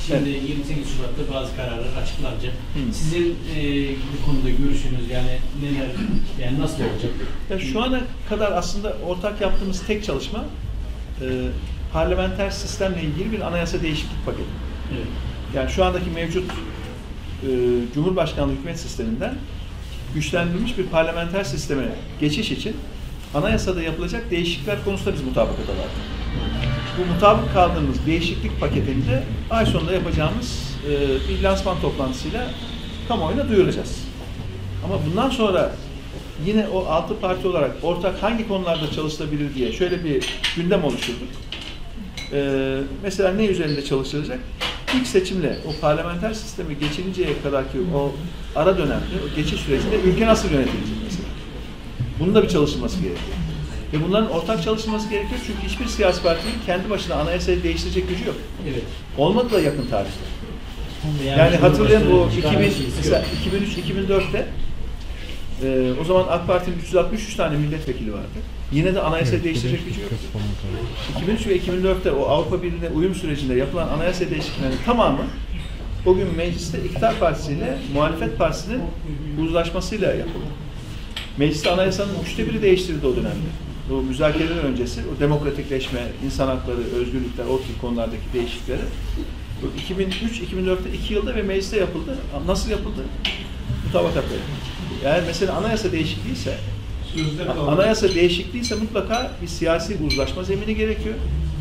Şimdi 28 Şubat'ta bazı kararlar açıklanacak. Sizin bu konuda görüşünüz yani neler, yani nasıl olacak? Ya şu ana kadar aslında ortak yaptığımız tek çalışma parlamenter sistemle ilgili bir anayasa değişiklik paketi. Evet. Yani şu andaki mevcut Cumhurbaşkanlığı hükümet sisteminden güçlendirilmiş bir parlamenter sisteme geçiş için anayasada yapılacak değişiklikler konusunda biz mutabakata vardık. Bu mutabık kaldığımız değişiklik paketinde ay sonunda yapacağımız bir lansman toplantısıyla kamuoyuna duyuracağız. Ama bundan sonra yine o 6 parti olarak ortak hangi konularda çalışılabilir diye şöyle bir gündem oluşturduk. Mesela ne üzerinde çalışılacak? İlk seçimle o parlamenter sistemi geçirinceye kadarki o ara dönemde, o geçiş sürecinde ülke nasıl yönetilecek mesela? Bunun da bir çalışılması gerekiyor. Ve bunların ortak çalışılması gerekiyor çünkü hiçbir siyasi partinin kendi başına anayasayı değiştirecek gücü yok. Evet. Olmadı da yakın tarihte. Yani hatırlayın bu 2003-2004'te o zaman AK Parti'nin 363 tane milletvekili vardı. Yine de anayasayı değiştirecek gücü yok. 2003 ve 2004'te o Avrupa Birliği'ne uyum sürecinde yapılan anayasa değişikliklerinin tamamı o gün mecliste iktidar partisiyle muhalefet partisinin uzlaşmasıyla yapıldı. Mecliste anayasanın 1/3'ü değiştirildi o dönemde. Bu müzakereler öncesi, o demokratikleşme, insan hakları, özgürlükler, o tip konulardaki değişiklikleri 2003-2004'te 2 yılda ve mecliste yapıldı. Nasıl yapıldı? Mutabakatla. Eğer mesela anayasa değişikliğiyse mutlaka bir siyasi uzlaşma zemini gerekiyor.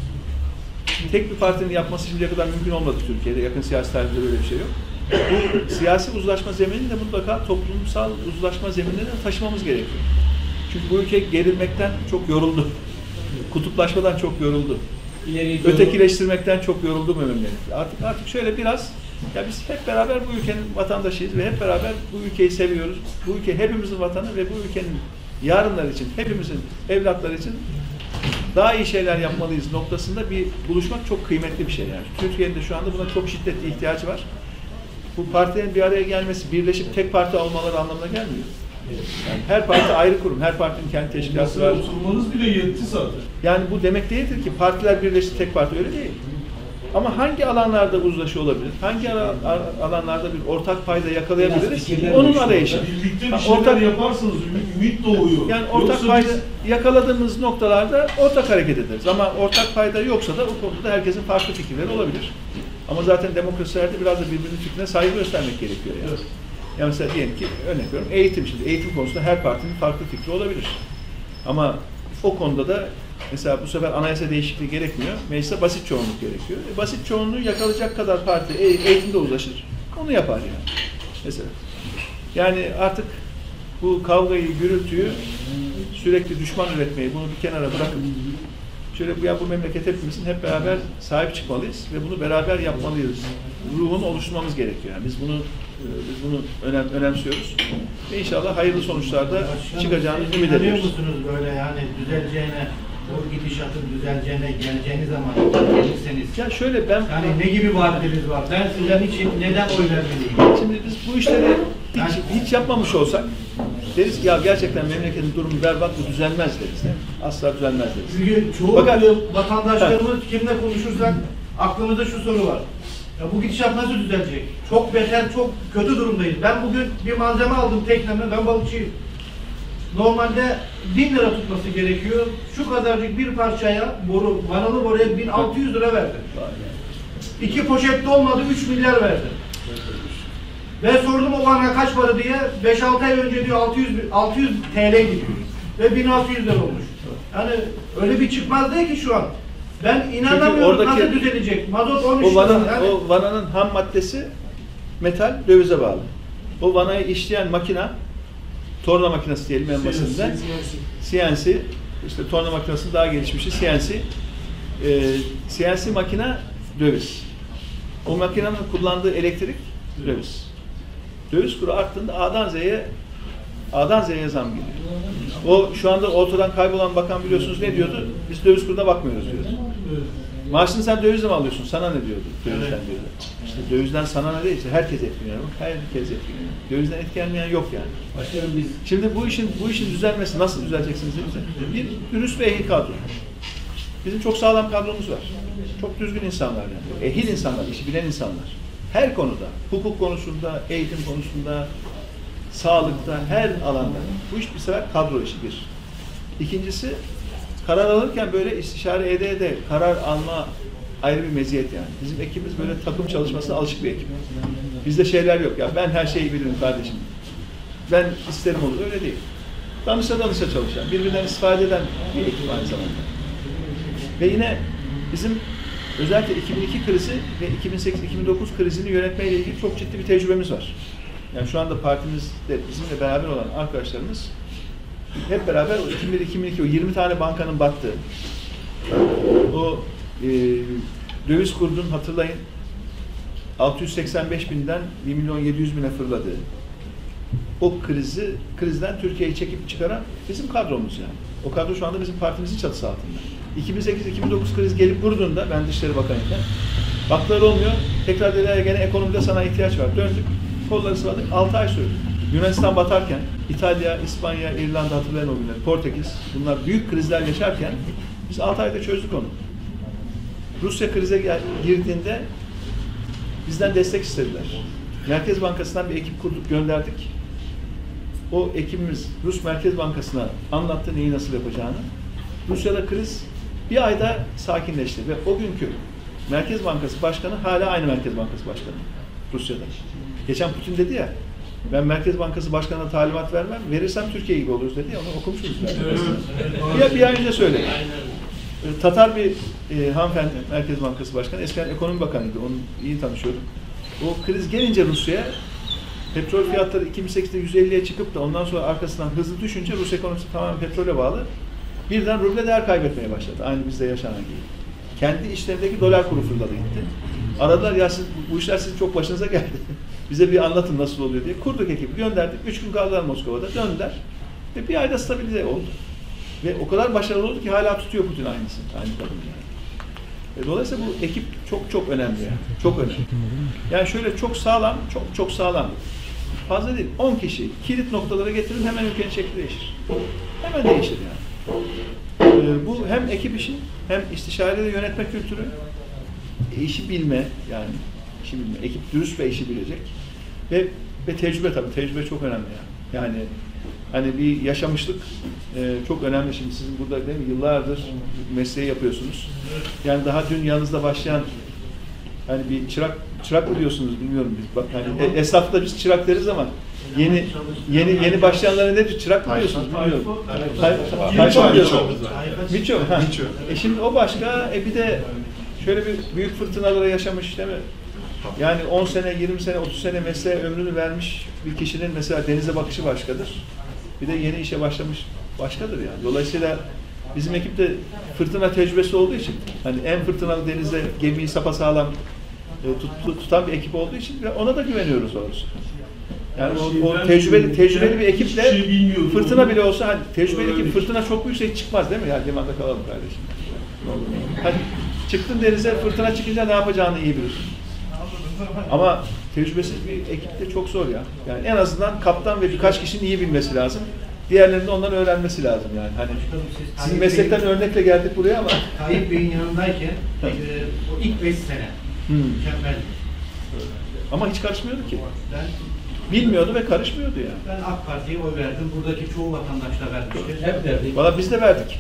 Tek bir partinin yapması şimdiye kadar mümkün olmadı Türkiye'de. Yakın siyasi tarihte böyle bir şey yok. Bu siyasi uzlaşma zeminini de mutlaka toplumsal uzlaşma zeminine taşımamız gerekiyor. Çünkü bu ülke gerilmekten çok yoruldu. Kutuplaşmadan çok yoruldu. Ötekileştirmekten çok yoruldu memleket. Artık şöyle biraz, ya biz hep beraber bu ülkenin vatandaşıyız ve hep beraber bu ülkeyi seviyoruz. Bu ülke hepimizin vatanı ve bu ülkenin yarınlar için, hepimizin evlatları için daha iyi şeyler yapmalıyız noktasında bir buluşmak çok kıymetli bir şey yani. Türkiye'nin de şu anda buna çok şiddetli ihtiyacı var. Bu partilerin bir araya gelmesi, birleşip tek parti olmaları anlamına gelmiyor. Yani her parti ayrı kurum, her partinin kendi teşkilatı var. Oturmanız bile yetti zaten. Yani bu demek değildir ki partiler birleşti tek parti, öyle değil. Ama hangi alanlarda uzlaşı olabilir? Hangi alanlarda bir ortak payda yakalayabiliriz? Onun arayışı. Birlikte bir şeyler yaparsanız ümit doğuyor. Yani ortak payda yakaladığımız noktalarda ortak hareket ederiz. Ama ortak payda yoksa da o konuda herkesin farklı fikirleri olabilir. Ama zaten demokrasilerde biraz da birbirinin fikrine saygı göstermek gerekiyor yani. Yani mesela diyelim ki örnek veriyorum eğitim. Şimdi eğitim konusunda her partinin farklı fikri olabilir. Ama o konuda da mesela bu sefer anayasa değişikliği gerekmiyor. Mecliste basit çoğunluk gerekiyor. Basit çoğunluğu yakalayacak kadar parti eğitimde uzlaşır. Onu yapar yani. Mesela. Yani artık bu kavgayı, gürültüyü, sürekli düşman üretmeyi, bunu bir kenara bırakıp şöyle bu memleket hepimizin hep beraber sahip çıkmalıyız ve bunu beraber yapmalıyız. Ruhunu oluşturmamız gerekiyor. Yani biz bunu önemsiyoruz. Ve inşallah hayırlı sonuçlarda çıkacağını ümit ediyoruz. İnanıyor musunuz böyle yani düzeleceğine, o gidişatın düzeleceğine, geleceğiniz zaman gelirseniz? Ya şöyle ben... Yani ne gibi vaatleriniz var? Ben sizin için neden oy vermeliyim? Şimdi biz bu işleri hiç yapmamış olsak deriz ki ya gerçekten memleketin durumu berbat, bu düzelmez deriz. Değil mi? asla düzelmez deriz. Çünkü çoğu vatandaşlarımız kimle konuşursak aklımızda şu soru var. Ya bu gidişat nasıl düzelecek? Çok beter, çok kötü durumdayız. Ben bugün bir malzeme aldım tekneme, ben balıkçıyım. Normalde 1000 lira tutması gerekiyor. Şu kadarcık bir parçaya, vanalı boruya 1600 lira verdim. 2 poşet dolmadı, 3 milyar verdim. Ve sordum o bana kaç para diye, 5-6 ay önce diyor 600 TL gidiyor. Ve 1600 lira olmuş. Yani öyle bir çıkmaz değil ki şu an. Ben inanamıyorum nasıl düzelecek. Mazot 13 lira. Yani. O vananın ham maddesi metal, dövize bağlı. O vanayı işleyen makina, torna makinesi diyelim en basitinden. CNC, işte torna makinesinin daha gelişmişi CNC. CNC makine döviz. O makinenin kullandığı elektrik döviz. Döviz kuru arttığında A'dan Z'ye zam geliyor. O şu anda ortadan kaybolan bakan biliyorsunuz ne diyordu? Biz döviz kuruna bakmıyoruz diyordu. Maaşını sen dövizle mi alıyorsun? Sana ne diyordu? Dövizden diyordu. İşte dövizden sana ne değilse herkes etkileniyor. Herkes etkileniyor. Dövizden etkilenmeyen yok yani. Şimdi bu işin düzelmesi nasıl düzeleceksiniz? Bir dürüst ve ehil kadro. Bizim çok sağlam kadromuz var. Çok düzgün insanlar yani. Ehil insanlar, işi bilen insanlar. Her konuda, hukuk konusunda, eğitim konusunda, sağlıkta, her alanda. Bu iş bir sefer kadro işi bir. İkincisi, karar alırken böyle istişare ede karar alma ayrı bir meziyet yani. Bizim ekibimiz böyle takım çalışmasına alışık bir ekip. Bizde şeyler yok ya, ben her şeyi bilirim kardeşim. Ben isterim olur, öyle değil. Danışa çalışan, birbirinden istifade eden bir ekip aynı zamanda. Ve yine bizim özellikle 2002 krizi ve 2008-2009 krizini yönetmeyle ilgili çok ciddi bir tecrübemiz var. Yani şu anda partimizde bizimle beraber olan arkadaşlarımız hep beraber o 2001-2002 o 20 tane bankanın battığı, o döviz kurunun hatırlayın 685.000'den 1.700.000'e fırladığı, o krizden Türkiye'yi çekip çıkaran bizim kadromuz yani. O kadro şu anda bizim partimizin çatısı altında. 2008-2009 kriz gelip vurduğunda, ben Dışişleri Bakanıyken, baktılar olmuyor, tekrar dediler gene ekonomide sana ihtiyaç var. Döndük, kolları sıvadık, 6 ay sürdü. Yunanistan batarken, İtalya, İspanya, İrlanda hatırlayan o günler, Portekiz, bunlar büyük krizler yaşarken biz 6 ayda çözdük onu. Rusya krize girdiğinde bizden destek istediler. Merkez Bankası'ndan bir ekip kurduk, gönderdik. O ekibimiz Rus Merkez Bankası'na anlattı neyi nasıl yapacağını. Rusya'da kriz bir ayda sakinleşti ve o günkü Merkez Bankası Başkanı hala aynı Merkez Bankası Başkanı Rusya'da. Geçen Putin dedi ya, ben Merkez Bankası Başkanı'na talimat vermem, verirsem Türkiye gibi oluruz dedi ya, onu okumuşuz. Bir ay önce söyledi. Tatar bir hanımefendi, Merkez Bankası Başkanı, eskiden Ekonomi Bakanıydı, onu iyi tanışıyordum. O kriz gelince Rusya'ya, petrol fiyatları 2008'de 150'ye çıkıp da ondan sonra arkasından hızlı düşünce Rus ekonomisi tamamen petrole bağlı. Birden ruble değer kaybetmeye başladı. Aynı bizde yaşanan gibi. Kendi işlerindeki dolar kuru fırladı gitti. Aradılar ya siz, bu işler sizin çok başınıza geldi. Bize bir anlatın nasıl oluyor diye. Kurduk ekibi, gönderdik. 3 gün kaldılar Moskova'da, döndüler. Ve bir ayda stabilize oldu. Ve o kadar başarılı oldu ki hala tutuyor Putin aynısı. Aynı kadın yani. Dolayısıyla bu ekip çok önemli yani. Çok önemli. Yani şöyle çok sağlam, çok sağlam. Fazla değil. 10 kişi kilit noktalara getirin hemen ülkenin şekli değişir. Hemen değişir yani. Bu hem ekip işi, hem istişareyle yönetme kültürü, işi bilme yani. İşi bilme. Ekip dürüst ve işi bilecek. Ve tecrübe tabii. Tecrübe çok önemli yani. Yani hani bir yaşamışlık çok önemli. Şimdi sizin burada değil mi, yıllardır mesleği yapıyorsunuz. Yani daha dün yanınızda başlayan hani bir çırak mı diyorsunuz bilmiyorum biz. Bak hani esnafta biz çırak deriz ama yeni başlayanlara ne diyor? Çırak mı diyorsunuz bilmiyorum. Tayfa mı diyorsunuz? Miço. Şimdi o başka. Bir de şöyle bir büyük fırtınalara yaşamış değil mi? Yani 10 sene, 20 sene, 30 sene mesleğe ömrünü vermiş bir kişinin mesela denize bakışı başkadır. Bir de yeni işe başlamış başkadır yani. Dolayısıyla bizim ekipte fırtına tecrübesi olduğu için, hani en fırtınalı denizde gemiyi sapasağlam tutan bir ekip olduğu için ona da güveniyoruz doğrusu. Yani o tecrübeli bir ekiple fırtına bile olsa, hani tecrübeli ekip fırtına çok büyükse çıkmaz değil mi? Yani limanda kalalım kardeşim. Hani çıktın denize, fırtına çıkınca ne yapacağını iyi bilir. Ama tecrübesiz bir ekipte çok zor ya. Yani en azından kaptan ve birkaç kişinin iyi bilmesi lazım. Diğerlerinin ondan öğrenmesi lazım yani. Hani sizin meslekten örnekle geldik buraya ama. Tayyip Bey'in yanındayken o ilk 5 sene mükemmel. Ama hiç karışmıyordu ki. Ben bilmiyordu ve karışmıyordu yani. Ben AK Parti'ye oy verdim. Buradaki çoğu vatandaş da vermiştir. Hep verdik. Valla biz de verdik.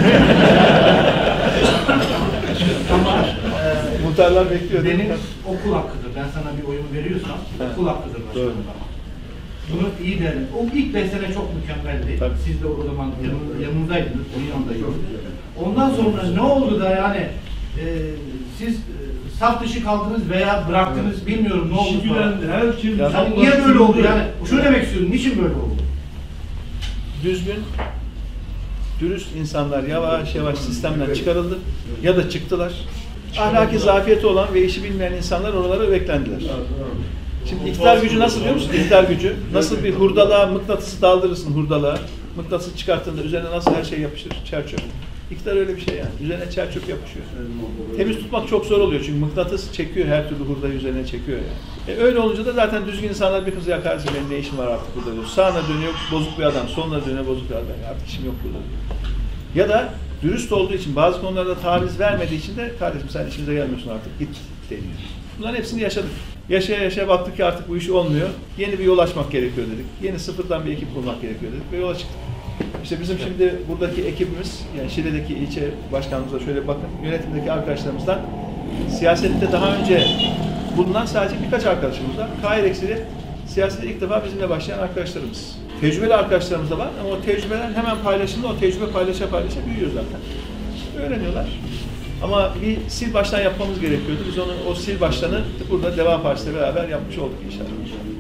Ama muhtarlar bekliyor. Benim okul hakkıdır. Ben sana bir oyumu veriyorsam okul hakkıdır başkanım. Bunu iyi derim. O ilk 5 sene çok mükemmeldi. Tabii. Siz de o zaman yanındaydınız. Onun yanındaydınız. Ondan sonra ne oldu da yani siz saf dışı kaldınız veya bıraktınız bilmiyorum ne oldu sonra. Yani niye böyle oldu yani? Şunu demek istiyorum. Niçin böyle oldu? Düzgün, dürüst insanlar yavaş yavaş sistemden çıkarıldı ya da çıktılar. Ahlaki zafiyeti olan ve işi bilmeyen insanlar oralara beklendiler. Şimdi iktidar gücü nasıl biliyor musun? İktidar gücü nasıl bir hurdalığa mıknatısı daldırırsın hurdalığa. Mıknatısı çıkarttığında üzerine nasıl her şey yapışır? Çerçöp. İktidar öyle bir şey yani. Üzerine çerçöp yapışıyor. Temiz tutmak çok zor oluyor çünkü mıknatıs çekiyor, her türlü hurdayı üzerine çekiyor yani. Öyle olunca da zaten düzgün insanlar bir kız ya kardeşim benim ne işim var artık burada diyor. Sağına dönüyor bozuk bir adam, soluna dönüyor bozuk bir adam. Artık işim yok burada diyor. Ya da dürüst olduğu için, bazı konularda taviz vermediği için de kardeşim sen işimize gelmiyorsun artık git deniyor. Bunların hepsini yaşadık. Yaşaya yaşaya baktık ki artık bu iş olmuyor. Yeni bir yol açmak gerekiyor dedik. Yeni sıfırdan bir ekip kurmak gerekiyor dedik ve yola çıktık. İşte bizim şimdi buradaki ekibimiz, yani Şile'deki ilçe başkanımıza şöyle bakın, yönetimdeki arkadaşlarımızdan siyasette daha önce bulunan sadece birkaç arkadaşımız var. Kaireksi'de siyasete ilk defa bizimle başlayan arkadaşlarımız. Tecrübeli arkadaşlarımız da var ama o tecrübeler hemen paylaşımda, o tecrübe paylaşa büyüyor zaten. Öğreniyorlar. Ama bir sil baştan yapmamız gerekiyordu. Biz onu, o sil baştanı burada Deva Partisi'yle beraber yapmış olduk inşallah.